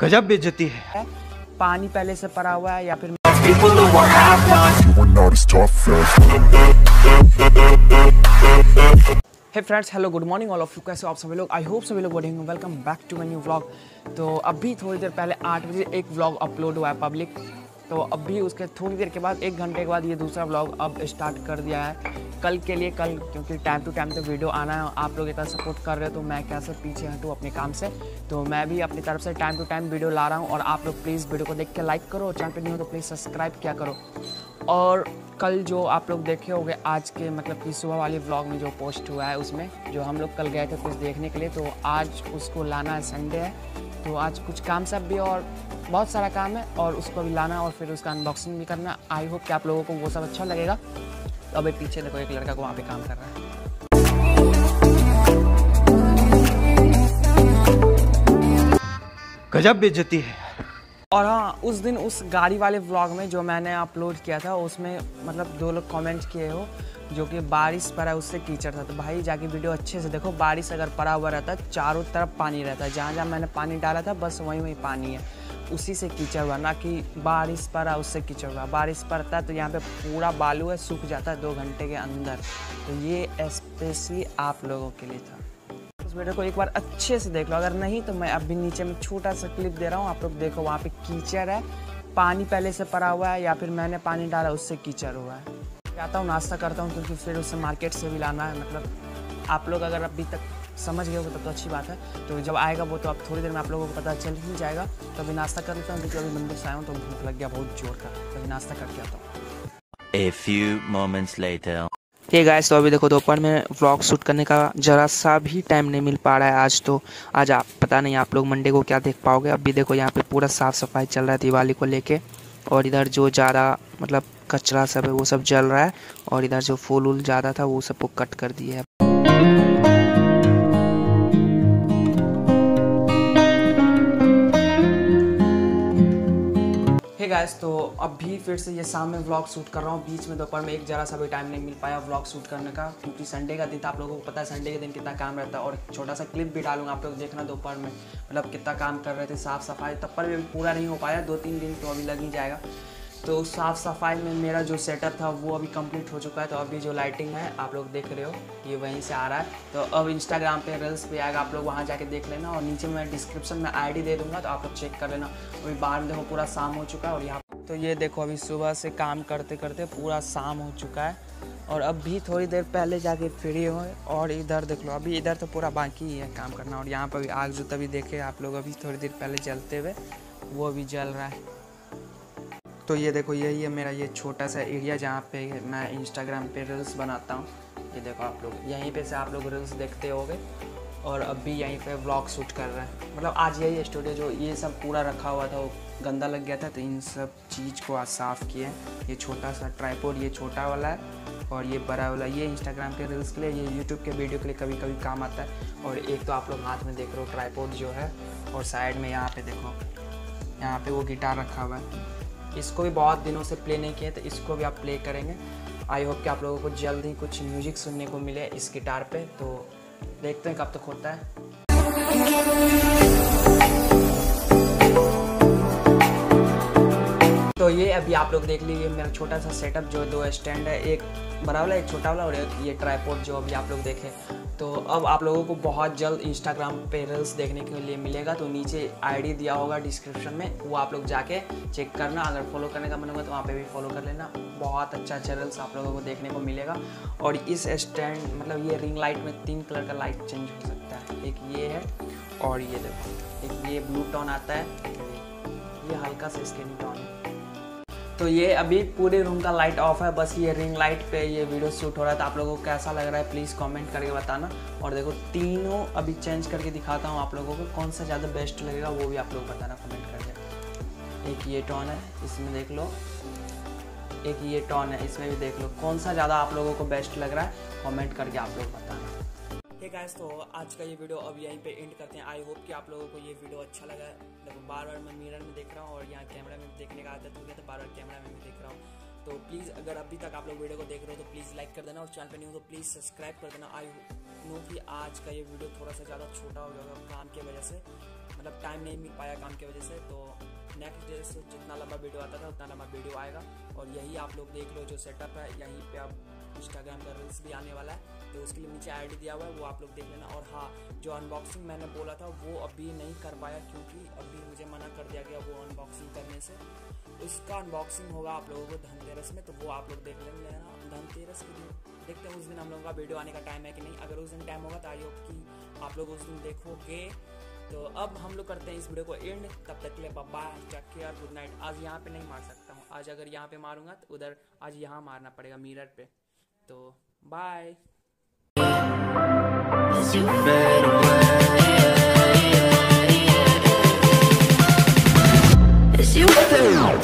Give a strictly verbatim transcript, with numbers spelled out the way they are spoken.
गजब बेइज्जती है। पानी पहले से पड़ा हुआ है या फिर hey friends, hello, good morning all of you. कैसे हो आप सभी लोग? आई होप सभी लोग बढ़िया होंगे। Welcome back to my new vlog. तो अभी थोड़ी देर पहले आठ बजे एक व्लॉग अपलोड हुआ है पब्लिक। तो अभी उसके थोड़ी देर के बाद एक घंटे के बाद ये दूसरा व्लॉग अब स्टार्ट कर दिया है कल के लिए। कल क्योंकि टाइम टू टाइम तो वीडियो आना है, आप लोग इतना सपोर्ट कर रहे हो तो मैं कैसे पीछे हटूँ अपने काम से। तो मैं भी अपनी तरफ से टाइम टू टाइम वीडियो ला रहा हूँ और आप लोग प्लीज़ वीडियो को देख के लाइक करो, चैनल पे नहीं हो तो प्लीज़ सब्सक्राइब किया करो। और कल जो आप लोग देखे होंगे आज के मतलब कि सुबह वाली व्लॉग में जो पोस्ट हुआ है उसमें जो हम लोग कल गए थे कुछ देखने के लिए, तो आज उसको लाना है। संडे है तो आज कुछ काम सब भी और बहुत सारा काम है और उसको भी लाना और फिर उसका अनबॉक्सिंग भी करना। आई होप कि आप लोगों को वो सब अच्छा लगेगा। तो अभी पीछे देखो एक लड़का को वहाँ पे काम कर रहा है। गजब बेइज्जती है। और हाँ, उस दिन उस गाड़ी वाले व्लॉग में जो मैंने अपलोड किया था उसमें मतलब दो लोग कमेंट किए हो जो कि बारिश पड़ा उससे कीचड़ था। तो भाई जाके वीडियो अच्छे से देखो। बारिश अगर पड़ा हुआ रहता है चारों तरफ पानी रहता है, जहाँ जहाँ मैंने पानी डाला था बस वहीं वहीं पानी है, उसी से कीचड़ हुआ, ना कि बारिश पड़ा उससे कीचड़ हुआ। बारिश पड़ता है तो यहाँ पे पूरा बालू है, सूख जाता है दो घंटे के अंदर। तो ये स्पेशली आप लोगों के लिए था। उस वीडियो को एक बार अच्छे से देख लो, अगर नहीं तो मैं अभी नीचे में छोटा सा क्लिप दे रहा हूँ, आप लोग देखो। वहाँ पे कीचड़ है, पानी पहले से पड़ा हुआ है या फिर मैंने पानी डाला उससे कीचड़ हुआ है। जाता हूँ नाश्ता करता हूँ क्योंकि फिर उसे मार्केट से भी लाना है। मतलब आप लोग अगर अभी तक समझ गए हो तब तो अच्छी बात है। तो जब आएगा वो तो अब थोड़ी देर में आप लोगों को पता चल ही जाएगा। तो अभी नाश्ता कर लेता हूँ क्योंकि अभी मंदिर से आया हूँ तो भूख लग गया बहुत जोर का। तो अभी नाश्ता करके आता हूँ। A few moments later. Hey guys, तो अभी देखो दोपहर में व्लॉग शूट करने का ज़रा सा भी टाइम नहीं मिल पा रहा है आज। तो आज आप पता नहीं आप लोग मंडे को क्या देख पाओगे। अभी देखो यहाँ पे पूरा साफ़ सफाई चल रहा है दिवाली को लेके। और इधर जो ज़्यादा मतलब कचरा सब है वो सब जल रहा है और इधर जो फूल वूल ज़्यादा था वो सबको कट कर दिया है। हे गाइस, तो अभी फिर से ये शाम में व्लॉग शूट कर रहा हूँ। बीच में दोपहर में एक जरा सा भी टाइम नहीं मिल पाया व्लॉग शूट करने का क्योंकि संडे का दिन था। आप लोगों को पता है संडे के दिन कितना काम रहता है। और छोटा सा क्लिप भी डालूंगा, आप लोग देखना दोपहर में मतलब कितना काम कर रहे थे साफ़ सफाई। तब पर भी अभी पूरा नहीं हो पाया, दो तीन दिन तो अभी लग ही जाएगा। तो साफ़ सफाई में मेरा जो सेटअप था वो अभी कंप्लीट हो चुका है। तो अभी जो लाइटिंग है आप लोग देख रहे हो ये वहीं से आ रहा है। तो अब इंस्टाग्राम पे रील्स पे आएगा, आप लोग वहाँ जाके देख लेना। और नीचे मैं डिस्क्रिप्शन में आईडी दे दूँगा तो आप लोग चेक कर लेना। अभी बाहर में देखो पूरा शाम हो चुका है और यहाँ तो ये देखो अभी सुबह से काम करते करते पूरा शाम हो चुका है और अब भी थोड़ी देर पहले जाके फ्री हो। और इधर देख लो, अभी इधर तो पूरा बाकी ही है काम करना। और यहाँ पर भी आग जो तभी देखे आप लोग अभी थोड़ी देर पहले जलते हुए वो भी जल रहा है। तो ये देखो यही है मेरा ये छोटा सा एरिया जहाँ पे मैं इंस्टाग्राम पे रील्स बनाता हूँ। ये देखो आप लोग यहीं पे से आप लोग रील्स देखते होगे और अब भी यहीं पे व्लॉग शूट कर रहे हैं। मतलब आज यही स्टूडियो जो ये सब पूरा रखा हुआ था वो गंदा लग गया था तो इन सब चीज़ को आज साफ़ किए हैं। ये छोटा सा ट्राइपॉड ये छोटा वाला है और ये बड़ा वाला ये इंस्टाग्राम के रील्स के लिए, ये यूट्यूब के वीडियो के लिए कभी कभी काम आता है। और एक तो आप लोग हाथ में देख रहे हो ट्राइपॉड जो है, और साइड में यहाँ पे देखो यहाँ पे वो गिटार रखा हुआ है। इसको भी बहुत दिनों से प्ले नहीं किए तो इसको भी आप प्ले करेंगे। आई होप कि आप लोगों को जल्द ही कुछ म्यूजिक सुनने को मिले इस गिटार पे। तो देखते हैं कब तक होता है। तो ये अभी आप लोग देख लीजिए मेरा छोटा सा सेटअप जो दो स्टैंड है, एक बड़ा वाला एक छोटा वाला और एक ये ट्राइपॉड जो अभी आप लोग देखे। तो अब आप लोगों को बहुत जल्द इंस्टाग्राम पे रील्स देखने के लिए मिलेगा। तो नीचे आईडी दिया होगा डिस्क्रिप्शन में, वो आप लोग जाके चेक करना। अगर फॉलो करने का मन होगा तो वहाँ पे भी फॉलो कर लेना। बहुत अच्छा अच्छा रील्स आप लोगों को देखने को मिलेगा। और इस स्टैंड मतलब ये रिंग लाइट में तीन कलर का लाइट चेंज हो सकता है। एक ये है और ये देखो एक ये ब्लू टोन आता है, ये हल्का सा स्किन टोन है। तो ये अभी पूरे रूम का लाइट ऑफ है, बस ये रिंग लाइट पे ये वीडियो शूट हो रहा है। तो आप लोगों को कैसा लग रहा है प्लीज़ कमेंट करके बताना। और देखो तीनों अभी चेंज करके दिखाता हूँ आप लोगों को, कौन सा ज़्यादा बेस्ट लगेगा वो भी आप लोग बताना कमेंट करके। एक ये टोन है इसमें देख लो, एक ये टोन है इसमें भी देख लो, कौन सा ज़्यादा आप लोगों को बेस्ट लग रहा है कमेंट करके आप लोग बताना। हे गाइस, तो आज का ये वीडियो अब यहीं पे एंड करते हैं। आई होप कि आप लोगों को ये वीडियो अच्छा लगा है। देखो बार बार मैं मिरर में देख रहा हूँ और यहाँ कैमरा में देखने का आदत हो गया तो बार बार कैमरा में भी देख रहा हूँ। तो प्लीज़ अगर अभी तक आप लोग वीडियो को देख रहे हो तो प्लीज़ लाइक कर देना और चैनल पे नहीं हो तो प्लीज़ सब्सक्राइब कर देना। आई नो कि आज का ये वीडियो थोड़ा सा ज़्यादा छोटा हो जाएगा काम की वजह से। मतलब टाइम नहीं मिल पाया काम की वजह से। तो नेक्स्ट डे से जितना लंबा वीडियो आता था उतना लंबा वीडियो आएगा। और यही आप लोग देख लो जो सेटअप है, यहीं पे आप इंस्टाग्राम का रील्स भी आने वाला है, तो उसके लिए नीचे आईडी दिया हुआ है, वो आप लोग देख लेना। और हाँ, जो अनबॉक्सिंग मैंने बोला था वो अभी नहीं कर पाया क्योंकि अभी मुझे मना कर दिया गया वो अनबॉक्सिंग करने से। उसका अनबॉक्सिंग होगा आप लोगों को धनतेरस में, तो वो आप लोग देख लेना धनतेरस के दिन। देखते हैं उस दिन हम लोगों का वीडियो आने का टाइम है कि नहीं। अगर उस दिन टाइम होगा तो आई होप कि आप लोग उस दिन देखोगे। तो अब हम लोग करते हैं इस वीडियो को एंड। तब तक के लिए bye, take care, good night. आज यहाँ पे नहीं मार सकता हूँ, आज अगर यहाँ पे मारूंगा तो उधर आज यहाँ मारना पड़ेगा मिरर पे। तो bye. As you fade away, as you fade